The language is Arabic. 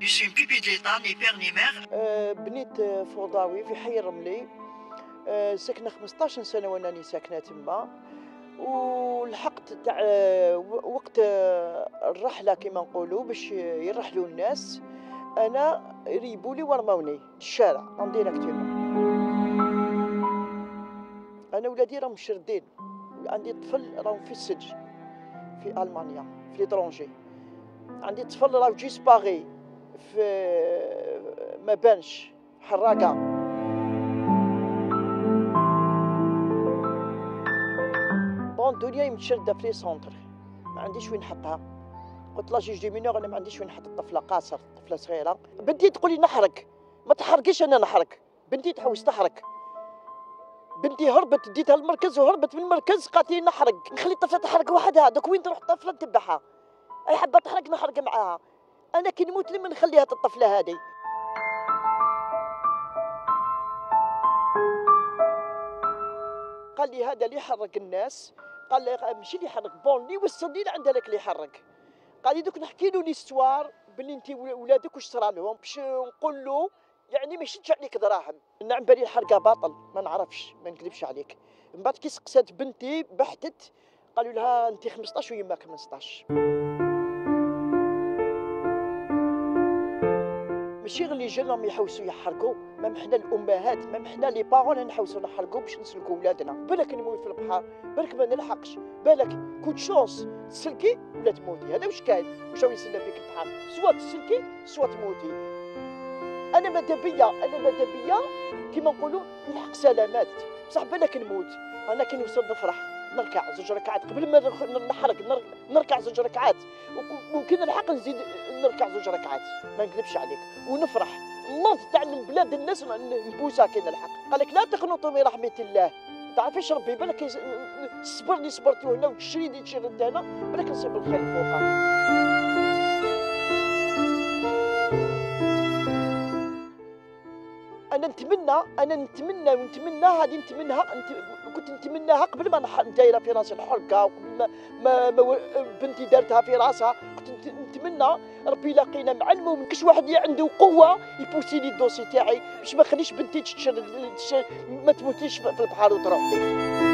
Je suis une pupille de l'État, ni père ni mère. بنيت فوضاوي في حي الرملي. ساكنه 15 سنه وانني ساكنه تما، ولحقت تاع وقت الرحله كما نقولوا باش يرحلوا الناس، انا ريبولي ورموني الشارع اون ديريكتومون. انا ولادي راهم مشردين، عندي طفل راهم في السجن في المانيا في ليترونجي، عندي طفل راه ديسباغي في ما بانش حراقه. بون الدنيا متشرده في لي سونتر، ما عنديش وين نحطها. قلت لا جيج دي مينور انا ما عنديش وين نحط الطفله قاصر، طفله صغيره. بنتي تقول لي نحرق، ما تحرقيش انا نحرق. بنتي تحوس تحرق، بنتي هربت ديتها المركز وهربت من المركز قالت لي نحرق، نخلي الطفله تحرق وحدها. دوك وين تروح الطفله نتبعها، اي حبه تحرق نحرق معاها. انا كي نموت لما نخليها الطفله هذه. قال لي هذا اللي يحرق الناس، قال لي ماشي اللي يحرق بون اللي وصلني لعند هذاك اللي يحرق. قال لي دوك نحكي له ليستوار بلي انت ولادك واش صرا لهم باش نقول له يعني ما يشدش عليك دراهم. نعم بالي الحرقه باطل، ما نعرفش ما نكذبش عليك. من بعد كي سقسات بنتي بحثت قالوا لها انت 15 ويماك 15. ماشي غير لي جون راهم يحوسوا يحرقوا، ما محنا الامهات ما محنا لي بارون نحوسوا نحرقوا باش نسلكوا ولادنا. بالك نموت في البحر، بالك ما نلحقش، بالك كود شونس تسلكي ولا تموتي. هذا واش كاين، واش راه يسنى فيك البحر، سوا تسلكي سوا تموتي. انا ماذا بيا كيما نقولوا نلحق سلامات، بصح بالك نموت. انا كي نوصل نفرح نركع 2 ركعات قبل ما نحرق، نركع 2 ركعات، وكي نلحق نزيد نركع 2 ركعات، ما نكذبش عليك، ونفرح. الله تاع بلاد الناس نبوسها كي نلحق. قال لك لا تقنطوا من رحمه الله. تعرفيش ربي بالك الصبر اللي صبرتو هنا والتشريد اللي تشردت هنا بالك نصيب الخير فوقها. انا نتمنى هذه كنت نتمناها قبل ما دايره في راسي الحرقه، وقبل ما بنتي دارتها في راسها. كنت نتمنى ربي يلاقينا مع المؤمن، كاش واحد عنده قوه يبوسي لي الدوسي تاعي باش ما نخليش بنتي ما تموتيش في البحر وتروح لي.